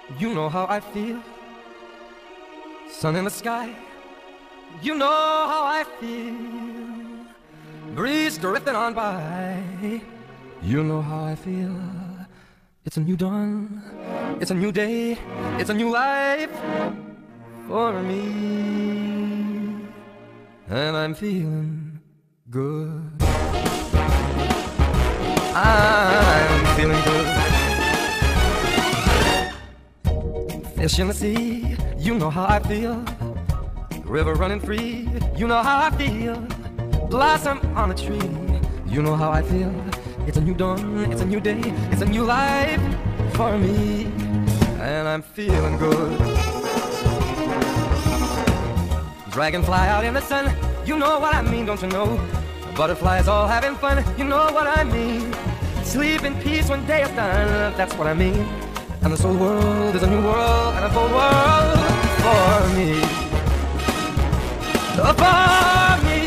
You know how I feel. Sun in the sky. You know how I feel. Breeze drifting on by. You know how I feel. It's a new dawn. It's a new day. It's a new life for me. And I'm feeling good. I'm feeling good. Fish in the sea, you know how I feel. River running free, you know how I feel. Blossom on a tree, you know how I feel. It's a new dawn, it's a new day, it's a new life for me. And I'm feeling good. Dragonfly out in the sun, you know what I mean, don't you know? Butterflies all having fun, you know what I mean. Sleep in peace when day is done, that's what I mean. And this whole world is a new world, and a whole world for me. For me.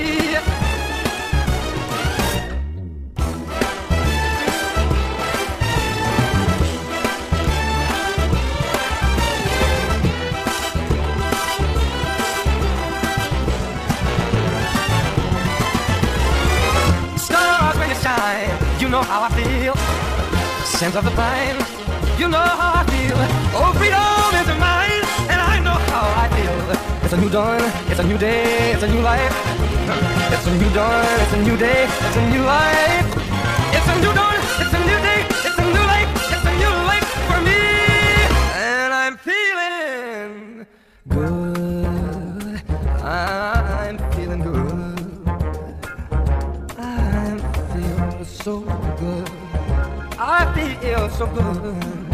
Stars when you shine, you know how I feel. Scent of the pine, you know how I feel. Oh, freedom is mine, and I know how I feel. It's a new dawn, it's a new day, it's a new life. It's a new dawn, it's a new day, it's a new life. It's a new dawn, it's a new day, it's a new life, it's a new life for me. And I'm feeling good. I'm feeling good. I'm feeling so good. I feel so good.